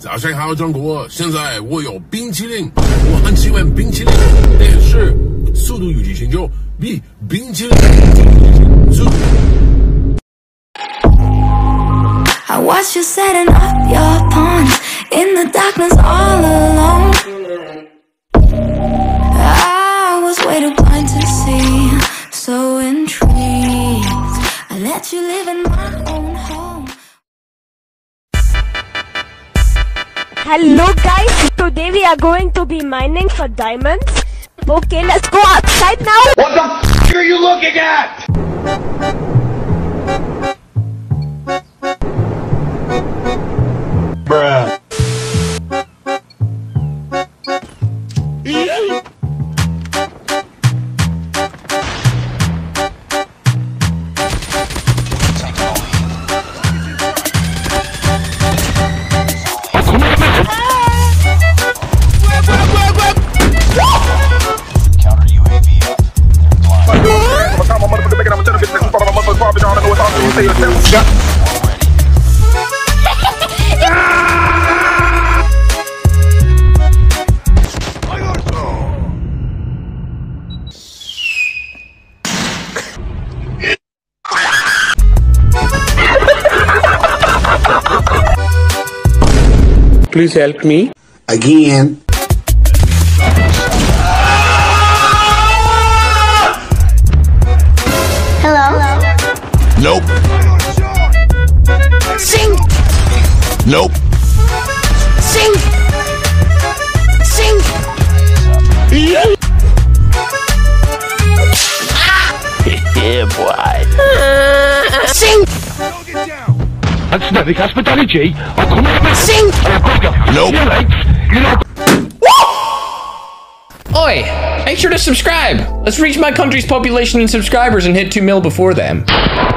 早上好，中国！现在我有冰淇淋，我很喜欢冰淇淋，但是速度与激情就比冰淇淋速度。 I watch you setting up your pawns in the darkness all alone. I was way too blind to see, so intrigued. I let you live in my own home. Hello guys, today we are going to be mining for diamonds. Okay, let's go outside now. What the f*** are you looking at? Bruh. Please help me. Again. Hello? Nope. Sing! Nope. Sing! Sing! Yeah, boy. Sing! That's Navic hospitality. I'll come on. Sing! Nope. Oi! Make sure to subscribe! Let's reach my country's population in subscribers and hit 2 mil before them.